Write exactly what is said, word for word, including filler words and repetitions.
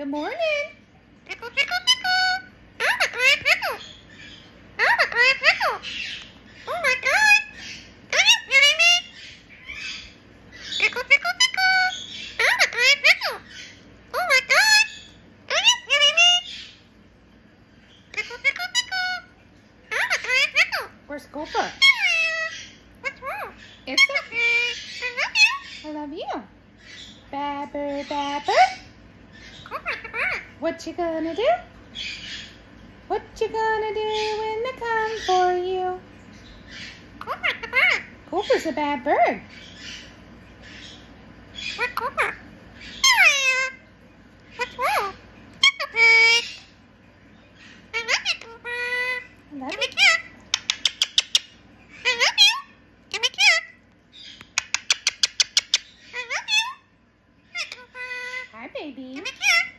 Good morning. Pickle, pickle, pickle. Oh my god, pickle. Oh my god, pickle. Oh my god. Are you kidding me? Pickle, pickle, pickle. Oh my god, pickle. Oh my god. Are you kidding me? Pickle, pickle, pickle. Oh my god, pickle. Where's Cooper? What's wrong? It's okay. I love you. I love you. Babber, babber. What you gonna do? What you gonna do when they come for you? Cooper's a bird. Cooper's a bad bird. Where's Cooper? Hiya. What's wrong? It's okay. I love you, Cooper. I love Give you. me a kiss. I love you. Give me a kiss. I love you. Hi, Cooper. Hi, baby. Give me a kiss.